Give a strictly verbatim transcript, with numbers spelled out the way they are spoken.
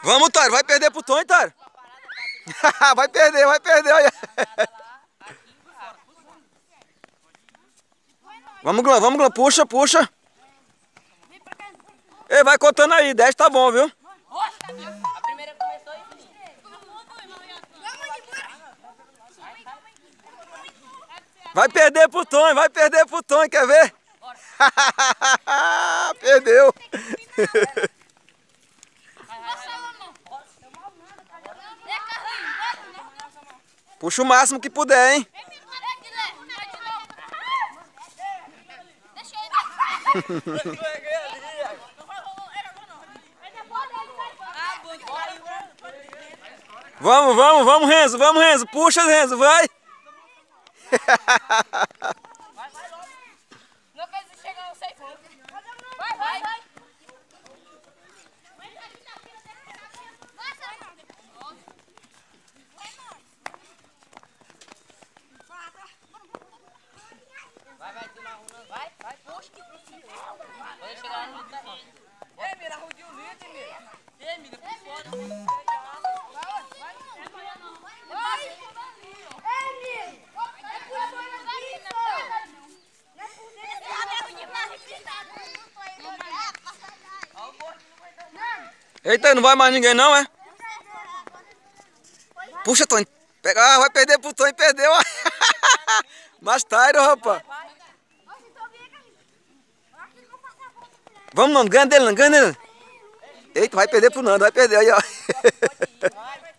Vamos, Tário, vai perder pro Tonho, Tário. Vai perder, vai perder, olha. Vamos, Glam, vamos, Glam, puxa, puxa. Ei, vai contando aí, dez tá bom, viu? A primeira começou e... Vai perder pro Tonho, vai perder pro Tonho, quer ver? Perdeu. Puxa o máximo que puder, hein? Vamos, vamos, vamos, Renzo, vamos, Renzo. Puxa, Renzo, vai. Vai, vai logo. Não quer chegar, eu sei. Vai, vai, vai. Vai, vai, tu não, vai, vai, puxa. Quando chegar lá no meio da rede. Ei, mira, rodinho o litro, mira. Ei, mira, por fora. Eita, não vai mais ninguém não, é? Puxa, Tonho. Pega, ah, vai perder pro Tonho, perdeu. Mais tarde, rapaz. Vamos, Nando, ganha dele, Nando, ganha dele. Eita, vai perder pro Nando, vai perder aí, ó.